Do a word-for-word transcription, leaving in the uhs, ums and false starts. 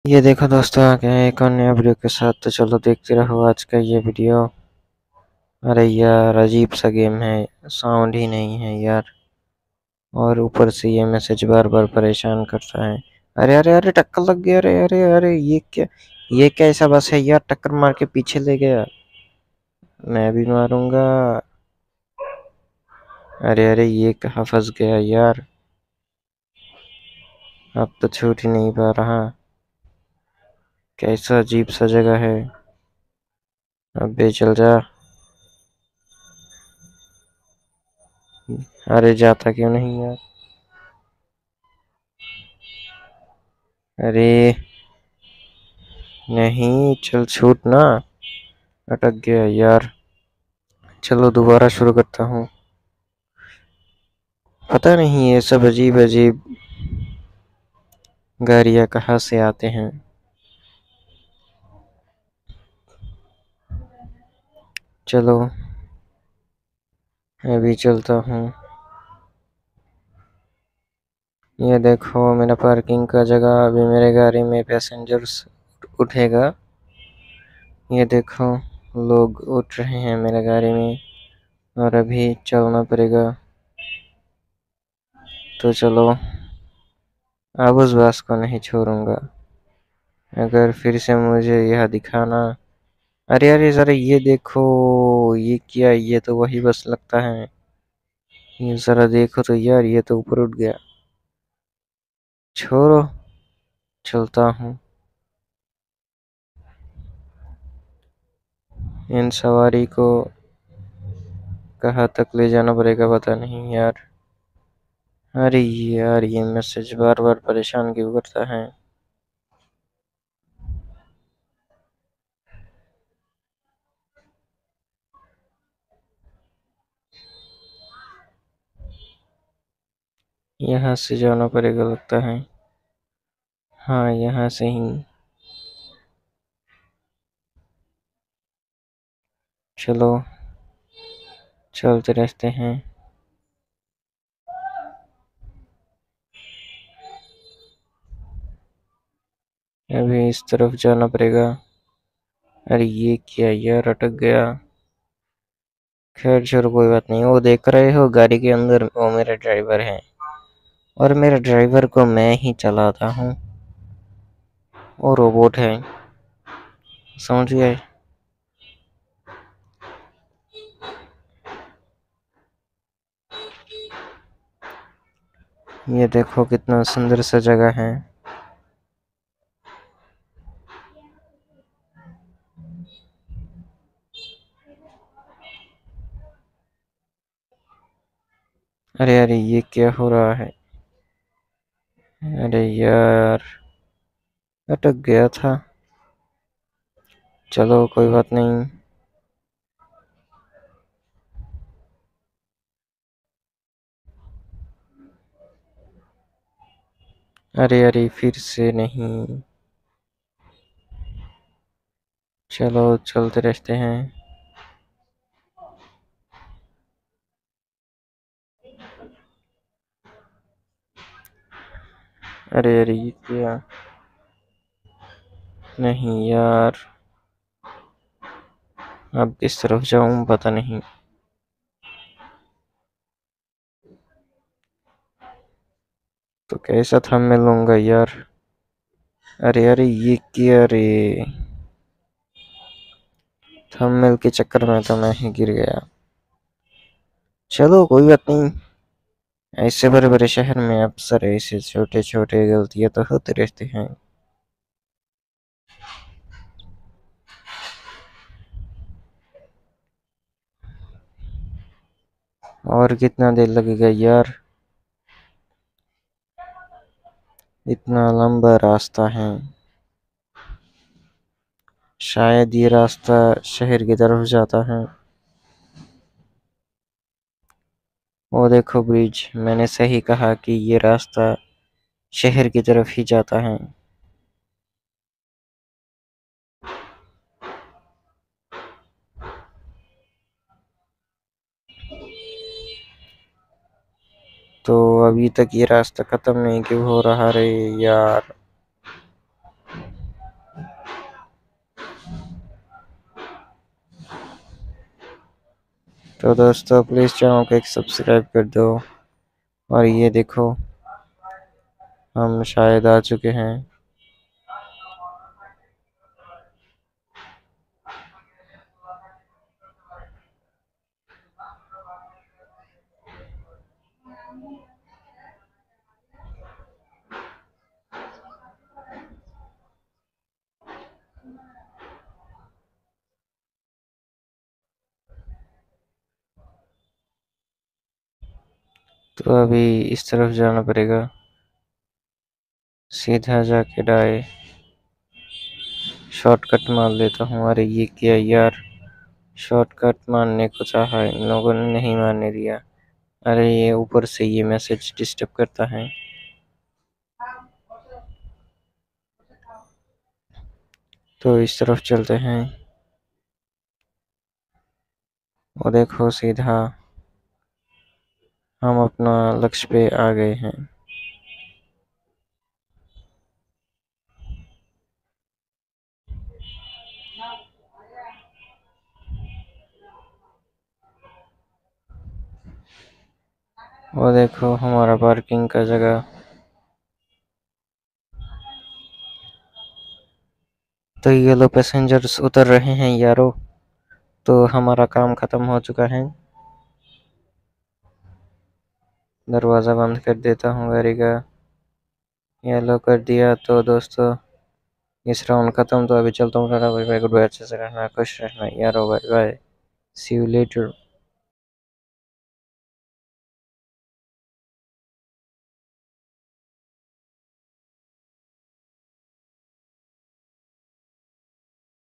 ये देखो दोस्तों, आ गए हैं एक और नया वीडियो के साथ। तो चलो देखते रहो आज का ये वीडियो। अरे यार, अजीब सा गेम है, साउंड ही नहीं है यार। और ऊपर से ये मैसेज बार बार परेशान कर रहा है। अरे अरे अरे, टक्कर लग गया। अरे अरे अरे, ये क्या ये कैसा बस है यार, टक्कर मार के पीछे ले गया। मैं भी मारूंगा। अरे अरे, ये कहाँ फंस गया यार। अब तो छूट ही नहीं पा रहा। कैसा अजीब सा जगह है। अबे चल जा। अरे जाता क्यों नहीं यार। अरे नहीं, चल छूट ना। अटक गया यार। चलो दोबारा शुरू करता हूँ। पता नहीं ये सब अजीब अजीब गाड़ियाँ कहाँ से आते हैं। चलो मैं भी चलता हूँ। ये देखो मेरा पार्किंग का जगह। अभी मेरे गाड़ी में पैसेंजर्स उठेगा। ये देखो लोग उठ रहे हैं मेरे गाड़ी में। और अभी चलना पड़ेगा। तो चलो, अब उस बस को नहीं छोड़ूंगा। अगर फिर से मुझे यह दिखाना। अरे अरे जरा ये देखो, ये क्या, ये तो वही बस लगता है। ये जरा देखो तो यार, ये तो ऊपर उठ गया। छोड़ो, चलता हूँ। इन सवारी को कहाँ तक ले जाना पड़ेगा पता नहीं यार। अरे यार, ये मैसेज बार बार परेशान क्यों करता है। यहाँ से जाना पड़ेगा लगता है। हाँ, यहाँ से ही। चलो चलते रहते हैं। अभी इस तरफ जाना पड़ेगा। अरे ये क्या यार, अटक गया। खैर छोड़ो, कोई बात नहीं। वो देख रहे हो गाड़ी के अंदर, वो मेरा ड्राइवर है। और मेरे ड्राइवर को मैं ही चलाता हूँ। वो रोबोट है, समझ गए। ये देखो कितना सुंदर सा जगह है। अरे अरे, ये क्या हो रहा है। अरे यार, अटक गया था। चलो कोई बात नहीं। अरे अरे, फिर से नहीं। चलो चलते रहते हैं। अरे अरे, ये क्या। नहीं यार, अब किस तरफ जाऊं पता नहीं। तो कैसा था मैं लूंगा यार। अरे अरे, ये क्या रे। थंबनेल के चक्कर में तो मैं ही गिर गया। चलो कोई बात नहीं। ऐसे बड़े बड़े शहर में अक्सर ऐसे छोटे छोटे गलतियां तो होते रहते हैं। और कितना देर लगेगा यार। इतना लंबा रास्ता है। शायद ये रास्ता शहर की तरफ जाता है। वो देखो ब्रिज, मैंने सही कहा कि ये रास्ता शहर की तरफ ही जाता है। तो अभी तक ये रास्ता खत्म नहीं क्यों हो रहा रे यार। तो दोस्तों प्लीज़ चैनल को एक सब्सक्राइब कर दो। और ये देखो हम शायद आ चुके हैं। तो अभी इस तरफ जाना पड़ेगा, सीधा जाके डाय शॉर्टकट मार लेता हूँ। अरे ये क्या यार, शॉर्टकट मारने को चाहा, इन लोगों ने नहीं मारने दिया। अरे ये ऊपर से ये मैसेज डिस्टर्ब करता है। तो इस तरफ चलते हैं और देखो सीधा हम अपना लक्ष्य पे आ गए हैं। और देखो हमारा पार्किंग का जगह। तो ये लो पैसेंजर्स उतर रहे हैं यारो। तो हमारा काम खत्म हो चुका है। दरवाज़ा बंद कर देता हूँ गाड़ी का। ये लो कर दिया। तो दोस्तों इस राउंड खत्म। तो अभी चलता हूँ। Tata bye bye, good bye, अच्छे से रहना, खुश रहना यारो, bye bye, see you letter.